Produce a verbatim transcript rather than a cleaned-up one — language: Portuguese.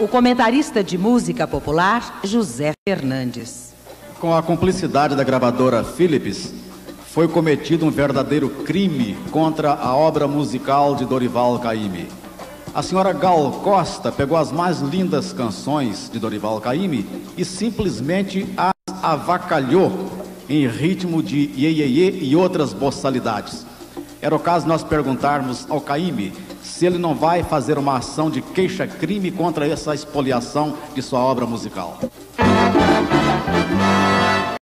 o comentarista de música popular, José Fernandes. Com a cumplicidade da gravadora Philips, foi cometido um verdadeiro crime contra a obra musical de Dorival Caymmi. A senhora Gal Costa pegou as mais lindas canções de Dorival Caymmi e simplesmente as avacalhou em ritmo de iê, iê, iê e outras boçalidades. Era o caso de nós perguntarmos ao Caymmi se ele não vai fazer uma ação de queixa-crime contra essa expoliação de sua obra musical.